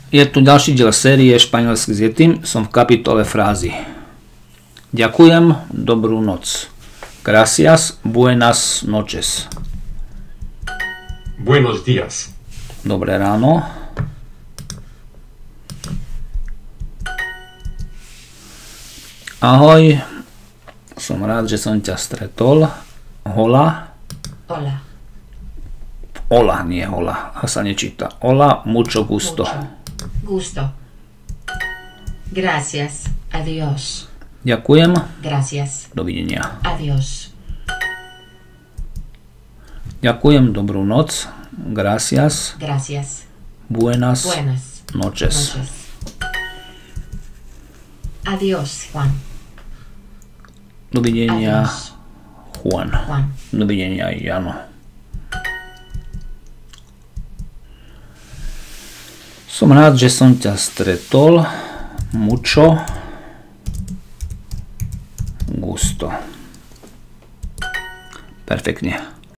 Je tu ďalší diel série Španielsky s Yetim. Som v kapitole frázy. Ďakujem, dobrú noc. Gracias, buenas noches. Buenos días. Dobré ráno. Ahoj, som rád, že som ťa stretol. Hola. Hola. Hola, nie hola. A sa nečíta. Hola, mucho gusto. Gusto. Gracias. Adiós. Ďakujem. Gracias. Dovidenia. Adiós. Ďakujem, dobrú noc. Gracias. Gracias. Buenas Noches. noches. Adiós, Juan. Dovidenia, Adiós. Juan. Juan. Dovidenia, Jano. Som rád, že som ťa stretol. Mucho gusto. Perfektne.